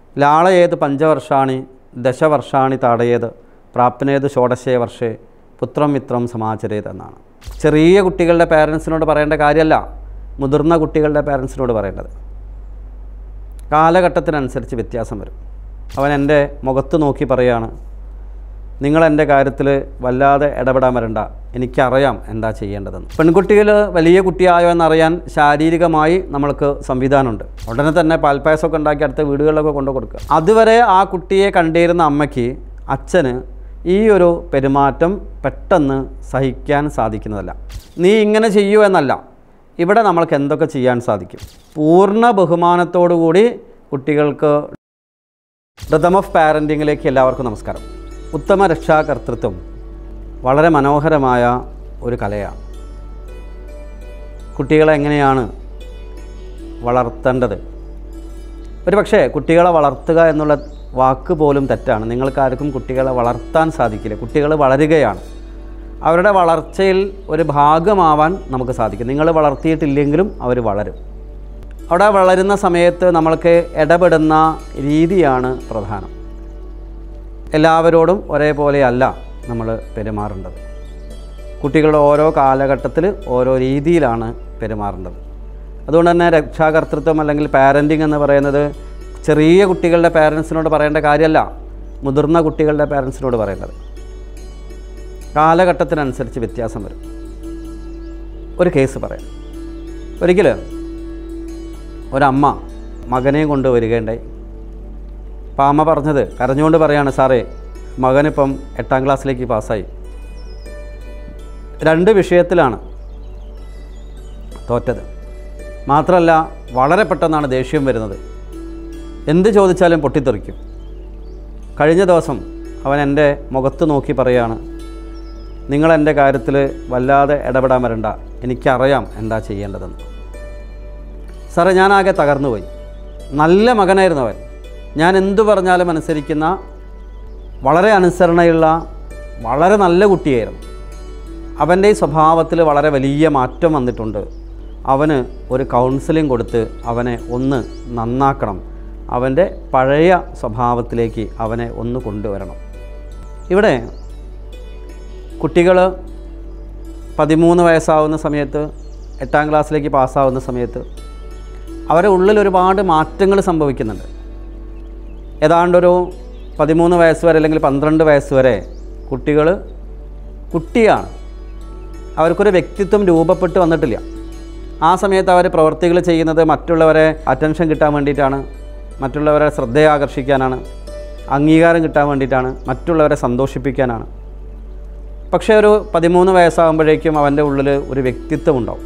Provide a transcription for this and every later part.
ലാളയേത് പഞ്ചവർഷാണി ദശവർഷാണി താടയേത് പ്രാപ്നേത് ഷോഡശേ വർഷേ പുത്രം മിത്രം സമാചരേത് എന്നാണ്. ചെറിയ കുട്ടികളുടെ പേരൻസിനോട് പറയേണ്ട കാര്യമല്ല, മുതിർന്ന കുട്ടികളുടെ പേരൻസിനോട് പറയേണ്ടത്. കാലഘട്ടത്തിനനുസരിച്ച് വ്യത്യാസം വരും. അവൻ എൻ്റെ മുഖത്ത് നോക്കി പറയുകയാണ്, നിങ്ങളെൻ്റെ കാര്യത്തിൽ വല്ലാതെ ഇടപെടാൻ വരണ്ട, എനിക്കറിയാം എന്താ ചെയ്യേണ്ടതെന്ന്. പെൺകുട്ടികൾ വലിയ കുട്ടിയായോ എന്നറിയാൻ ശാരീരികമായി നമ്മൾക്ക് സംവിധാനമുണ്ട്. ഉടനെ തന്നെ പാൽപ്പായസമൊക്കെ ഉണ്ടാക്കി അടുത്ത വീടുകളിലൊക്കെ കൊണ്ടു കൊടുക്കുക. അതുവരെ ആ കുട്ടിയെ കണ്ടിരുന്ന അമ്മയ്ക്ക് അച്ഛന് ഈ ഒരു പെരുമാറ്റം പെട്ടെന്ന് സഹിക്കാൻ സാധിക്കുന്നതല്ല. നീ ഇങ്ങനെ ചെയ്യൂ എന്നല്ല, ഇവിടെ നമ്മൾക്ക് എന്തൊക്കെ ചെയ്യാൻ സാധിക്കും. പൂർണ്ണ ബഹുമാനത്തോടു കൂടി കുട്ടികൾക്ക് റിതം ഓഫ് പാരൻറ്റിങ്ങിലേക്ക് എല്ലാവർക്കും നമസ്കാരം. ഉത്തമ രക്ഷാകർതൃത്വം വളരെ മനോഹരമായ ഒരു കലയാണ്. കുട്ടികളെ എങ്ങനെയാണ് വളർത്തേണ്ടത്? ഒരു പക്ഷേ കുട്ടികളെ വളർത്തുക എന്നുള്ള വാക്ക് പോലും തെറ്റാണ്. നിങ്ങൾക്കാർക്കും കുട്ടികളെ വളർത്താൻ സാധിക്കില്ല. കുട്ടികൾ വളരുകയാണ്. അവരുടെ വളർച്ചയിൽ ഒരു ഭാഗമാവാൻ നമുക്ക് സാധിക്കും. നിങ്ങൾ വളർത്തിയിട്ടില്ലെങ്കിലും അവർ വളരും. അവിടെ വളരുന്ന സമയത്ത് നമ്മൾക്ക് ഇടപെടുന്ന രീതിയാണ് പ്രധാനം. എല്ലാവരോടും ഒരേപോലെയല്ല നമ്മൾ പെരുമാറേണ്ടത്. കുട്ടികളുടെ ഓരോ കാലഘട്ടത്തിൽ ഓരോ രീതിയിലാണ് പെരുമാറേണ്ടത്. അതുകൊണ്ട് തന്നെ രക്ഷാകർതൃത്വം അല്ലെങ്കിൽ പാരൻറ്റിങ് എന്ന് പറയുന്നത് ചെറിയ കുട്ടികളുടെ പാരൻസിനോട് പറയേണ്ട കാര്യമല്ല, മുതിർന്ന കുട്ടികളുടെ പാരൻസിനോട് പറയേണ്ടത്. കാലഘട്ടത്തിനനുസരിച്ച് വ്യത്യാസം വരും. ഒരു കേസ് പറയാം. ഒരിക്കൽ ഒരമ്മ മകനെയും കൊണ്ട് വരികയുണ്ടായി. അപ്പോൾ അമ്മ പറഞ്ഞത് കരഞ്ഞുകൊണ്ട് പറയാണ്, സാറേ മകനിപ്പം 8ാം ക്ലാസ്സിലേക്ക് പാസ്സായി, 2 വിഷയത്തിലാണ് തോറ്റത്. മാത്രമല്ല വളരെ പെട്ടെന്നാണ് ദേഷ്യം വരുന്നത്, എന്ത് ചോദിച്ചാലും പൊട്ടിത്തെറിക്കും. കഴിഞ്ഞ ദിവസം അവൻ എൻ്റെ മുഖത്ത് നോക്കി പറയുകയാണ്, നിങ്ങളെൻ്റെ കാര്യത്തിൽ വല്ലാതെ ഇടപെടാൻ വരണ്ട, എനിക്കറിയാം എന്താ ചെയ്യേണ്ടതെന്ന്. സാറേ ഞാനാകെ തകർന്നുപോയി. നല്ല മകനായിരുന്നു അവൻ. ഞാൻ എന്തു പറഞ്ഞാലും അനുസരിക്കുന്ന, വളരെ അനുസരണയുള്ള, വളരെ നല്ല കുട്ടിയായിരുന്നു. അവൻ്റെ ഈ സ്വഭാവത്തിൽ വളരെ വലിയ മാറ്റം വന്നിട്ടുണ്ട്. അവന് ഒരു കൗൺസിലിംഗ് കൊടുത്ത് അവനെ ഒന്ന് നന്നാക്കണം. അവൻ്റെ പഴയ സ്വഭാവത്തിലേക്ക് അവനെ ഒന്ന് കൊണ്ടുവരണം. ഇവിടെ കുട്ടികൾ 13 വയസ്സാവുന്ന സമയത്ത്, 8ാം ക്ലാസ്സിലേക്ക് പാസ്സാവുന്ന സമയത്ത് അവരുടെ ഉള്ളിൽ ഒരുപാട് മാറ്റങ്ങൾ സംഭവിക്കുന്നുണ്ട്. ഏതാണ്ടൊരു 13 വയസ്സ് വരെ അല്ലെങ്കിൽ 12 വയസ്സ് വരെ കുട്ടികൾ കുട്ടിയാണ്. അവർക്കൊരു വ്യക്തിത്വം രൂപപ്പെട്ട് വന്നിട്ടില്ല. ആ സമയത്ത് അവർ പ്രവൃത്തികൾ ചെയ്യുന്നത് മറ്റുള്ളവരെ അറ്റൻഷൻ കിട്ടാൻ വേണ്ടിയിട്ടാണ്, മറ്റുള്ളവരെ ശ്രദ്ധയാകർഷിക്കാനാണ്, അംഗീകാരം കിട്ടാൻ വേണ്ടിയിട്ടാണ്, മറ്റുള്ളവരെ സന്തോഷിപ്പിക്കാനാണ്. പക്ഷേ ഒരു 13 വയസ്സാകുമ്പോഴേക്കും അവൻ്റെ ഉള്ളിൽ ഒരു വ്യക്തിത്വം ഉണ്ടാവും.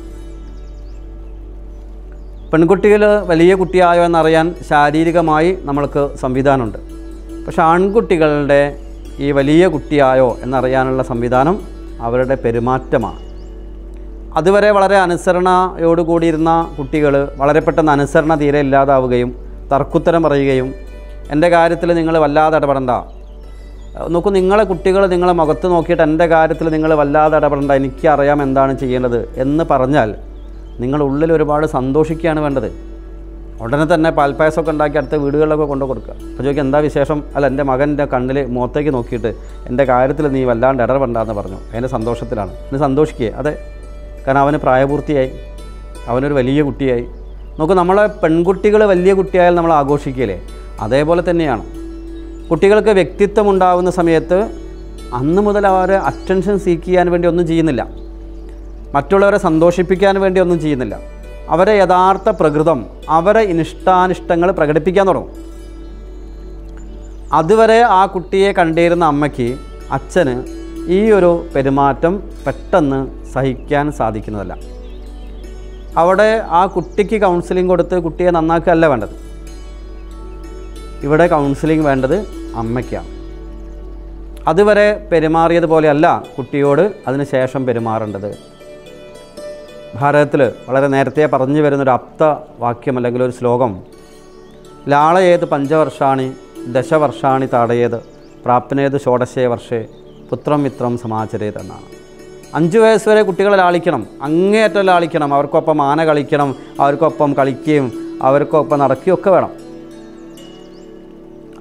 പെൺകുട്ടികൾ വലിയ കുട്ടിയായോ എന്നറിയാൻ ശാരീരികമായി നമ്മൾക്ക് സംവിധാനമുണ്ട്. പക്ഷേ ആൺകുട്ടികളുടെ ഈ വലിയ കുട്ടിയായോ എന്നറിയാനുള്ള സംവിധാനം അവരുടെ പെരുമാറ്റമാണ്. അതുവരെ വളരെ അനുസരണയോടുകൂടിയിരുന്ന കുട്ടികൾ വളരെ പെട്ടെന്ന് അനുസരണ തീരെ ഇല്ലാതാവുകയും തർക്കുത്തരം പറയുകയും, എൻ്റെ കാര്യത്തിൽ നിങ്ങൾ വല്ലാതെ ഇടപെടണ്ട, നോക്കൂ നിങ്ങളെ കുട്ടികൾ നിങ്ങളെ മുഖത്ത് നോക്കിയിട്ട് എൻ്റെ കാര്യത്തിൽ നിങ്ങൾ വല്ലാതെ ഇടപെടണ്ട, എനിക്കറിയാം എന്താണ് ചെയ്യേണ്ടത് എന്ന് പറഞ്ഞാൽ നിങ്ങൾ ഉള്ളിൽ ഒരുപാട് സന്തോഷിക്കുകയാണ് വേണ്ടത്. ഉടനെ തന്നെ പാൽപ്പായസമൊക്കെ ഉണ്ടാക്കി അടുത്ത വീടുകളിലൊക്കെ കൊണ്ടു കൊടുക്കുക. അപ്പോൾ ചോദിക്കുക എന്താ വിശേഷം? അല്ല, എൻ്റെ മകൻ്റെ കണ്ണിൽ മുഖത്തേക്ക് നോക്കിയിട്ട് എൻ്റെ കാര്യത്തിൽ നീ വല്ലാണ്ട് ഇടപെടണ്ടെന്ന് പറഞ്ഞു. അതിൻ്റെ സന്തോഷത്തിലാണ്. ഇന്ന് സന്തോഷിക്കുക. അതെ, കാരണം അവന് പ്രായപൂർത്തിയായി, അവനൊരു വലിയ കുട്ടിയായി. നോക്കൂ, നമ്മളെ പെൺകുട്ടികൾ വലിയ കുട്ടിയായാൽ നമ്മൾ ആഘോഷിക്കുകയില്ലേ? അതേപോലെ തന്നെയാണ് കുട്ടികൾക്ക് വ്യക്തിത്വം ഉണ്ടാകുന്ന സമയത്ത് അന്ന് മുതൽ അവർ അറ്റൻഷൻ സീക്ക് ചെയ്യാൻ വേണ്ടി ഒന്നും ചെയ്യുന്നില്ല, മറ്റുള്ളവരെ സന്തോഷിപ്പിക്കാൻ വേണ്ടി ഒന്നും ചെയ്യുന്നില്ല. അവരെ യഥാർത്ഥ പ്രകൃതം, അവരെ ഇഷ്ടാനിഷ്ടങ്ങൾ പ്രകടിപ്പിക്കാൻ തുടങ്ങും. അതുവരെ ആ കുട്ടിയെ കണ്ടിരുന്ന അമ്മയ്ക്ക് അച്ഛന് ഈ ഒരു പെരുമാറ്റം പെട്ടെന്ന് സഹിക്കാൻ സാധിക്കുന്നതല്ല. അവിടെ ആ കുട്ടിക്ക് കൗൺസിലിംഗ് കൊടുത്ത് കുട്ടിയെ നന്നാക്കുകയല്ല വേണ്ടത്. ഇവിടെ കൗൺസിലിംഗ് വേണ്ടത് അമ്മയ്ക്കാണ്. അതുവരെ പെരുമാറിയതുപോലെയല്ല കുട്ടിയോട് അതിന് ശേഷം പെരുമാറേണ്ടത്. ഭാരതത്തിൽ വളരെ നേരത്തെ പറഞ്ഞു വരുന്നൊരു ആപ്തവാക്യം അല്ലെങ്കിൽ ഒരു ശ്ലോകം, ലാളയേത് പഞ്ചവർഷാണി ദശവർഷാണി താടയേത് പ്രാപ്നേത് ഷോഡശേ വർഷേ പുത്രം മിത്രം സമാചരേത് എന്നാണ്. 5 വയസ്സ് വരെ കുട്ടികളെ ലാളിക്കണം, അങ്ങേയറ്റം ലാളിക്കണം. അവർക്കൊപ്പം ആന കളിക്കണം, അവർക്കൊപ്പം കളിക്കുകയും അവർക്കൊപ്പം നടക്കുകയൊക്കെ വേണം.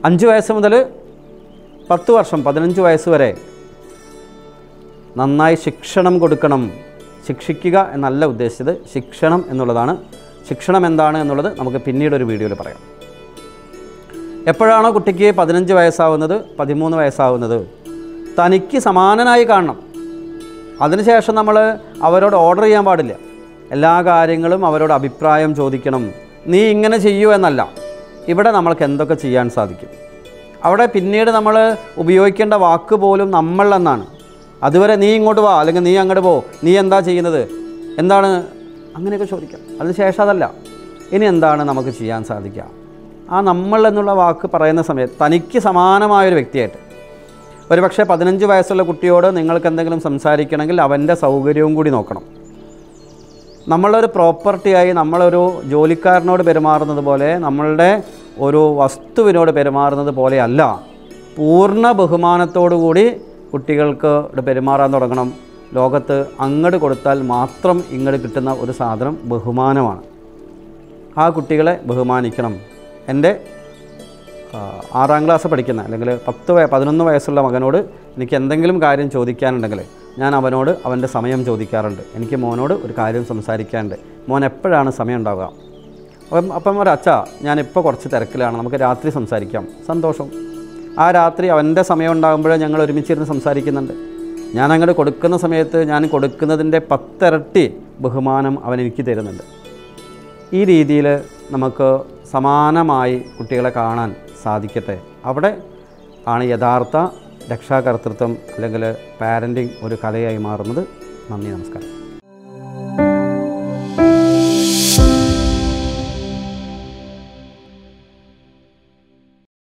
5 വയസ്സ് മുതൽ 10 വർഷം 15 വയസ്സ് വരെ നന്നായി ശിക്ഷണം കൊടുക്കണം. ശിക്ഷിക്കുക എന്നല്ല ഉദ്ദേശിച്ചത്, ശിക്ഷണം എന്നുള്ളതാണ്. ശിക്ഷണം എന്താണ് എന്നുള്ളത് നമുക്ക് പിന്നീടൊരു വീഡിയോയിൽ പറയാം. എപ്പോഴാണോ കുട്ടിക്ക് 15 വയസ്സാവുന്നത്, 13 വയസ്സാവുന്നത്, തനിക്ക് സമാനനായി കാണണം. അതിനുശേഷം നമ്മൾ അവരോട് ഓർഡർ ചെയ്യാൻ പാടില്ല. എല്ലാ കാര്യങ്ങളും അവരോട് അഭിപ്രായം ചോദിക്കണം. നീ ഇങ്ങനെ ചെയ്യൂ എന്നല്ല. ഇവിടെ നമ്മൾക്ക് എന്തൊക്കെ ചെയ്യാൻ സാധിക്കും. അവിടെ പിന്നീട് നമ്മൾ ഉപയോഗിക്കേണ്ട വാക്ക് പോലും നമ്മൾ എന്നാണ്. അതുവരെ നീ ഇങ്ങോട്ട് വാ, അല്ലെങ്കിൽ നീ അങ്ങോട്ട് പോ, നീ എന്താ ചെയ്യുന്നത്, എന്താണ്, അങ്ങനെയൊക്കെ ചോദിക്കാം. അതിനുശേഷം അതല്ല, ഇനി എന്താണ് നമുക്ക് ചെയ്യാൻ സാധിക്കുക. ആ നമ്മൾ എന്നുള്ള വാക്ക് പറയുന്ന സമയത്ത് തനിക്ക് സമാനമായൊരു വ്യക്തിയായിട്ട്, ഒരുപക്ഷെ 15 വയസ്സുള്ള കുട്ടിയോട് നിങ്ങൾക്ക് എന്തെങ്കിലും സംസാരിക്കണമെങ്കിൽ അവൻ്റെ സൗകര്യവും കൂടി നോക്കണം. നമ്മളൊരു പ്രോപ്പർട്ടിയായി നമ്മളൊരു ജോലിക്കാരനോട് പെരുമാറുന്നത് പോലെ, നമ്മളുടെ ഒരു വസ്തുവിനോട് പെരുമാറുന്നത് പോലെയല്ല, പൂർണ്ണ ബഹുമാനത്തോടു കൂടി കുട്ടികൾക്ക് പെരുമാറാൻ തുടങ്ങണം. ലോകത്ത് അങ്ങോട്ട് കൊടുത്താൽ മാത്രം ഇങ്ങോട്ട് കിട്ടുന്ന ഒരു സാധനം ബഹുമാനമാണ്. ആ കുട്ടികളെ ബഹുമാനിക്കണം. എൻ്റെ 6ാം ക്ലാസ് പഠിക്കുന്ന അല്ലെങ്കിൽ 11 വയസ്സുള്ള മകനോട് എനിക്ക് എന്തെങ്കിലും കാര്യം ചോദിക്കാനുണ്ടെങ്കിൽ ഞാൻ അവനോട് അവൻ്റെ സമയം ചോദിക്കാറുണ്ട്. എനിക്ക് മോനോട് ഒരു കാര്യം സംസാരിക്കാനുണ്ട്, മോൻ എപ്പോഴാണ് സമയം ഉണ്ടാവുക? അപ്പം ഒരച്ഛാ ഞാനിപ്പോൾ കുറച്ച് തിരക്കിലാണ്, നമുക്ക് രാത്രി സംസാരിക്കാം. സന്തോഷം. ആ രാത്രി അവൻ്റെ സമയം ഉണ്ടാകുമ്പോഴേ ഞങ്ങൾ ഒരുമിച്ചിരുന്ന് സംസാരിക്കുന്നുണ്ട്. ഞാൻ അങ്ങോട്ട് കൊടുക്കുന്ന സമയത്ത് ഞാൻ കൊടുക്കുന്നതിൻ്റെ 10 ഇരട്ടി ബഹുമാനം അവൻ എനിക്ക് തരുന്നുണ്ട്. ഈ രീതിയിൽ നമുക്ക് സമാനമായി കുട്ടികളെ കാണാൻ സാധിക്കട്ടെ. അവിടെ ആണ് യഥാർത്ഥ രക്ഷാകർതൃത്വം അല്ലെങ്കിൽ പാരൻറ്റിങ് ഒരു കലയായി മാറുന്നത്. നന്ദി, നമസ്കാരം.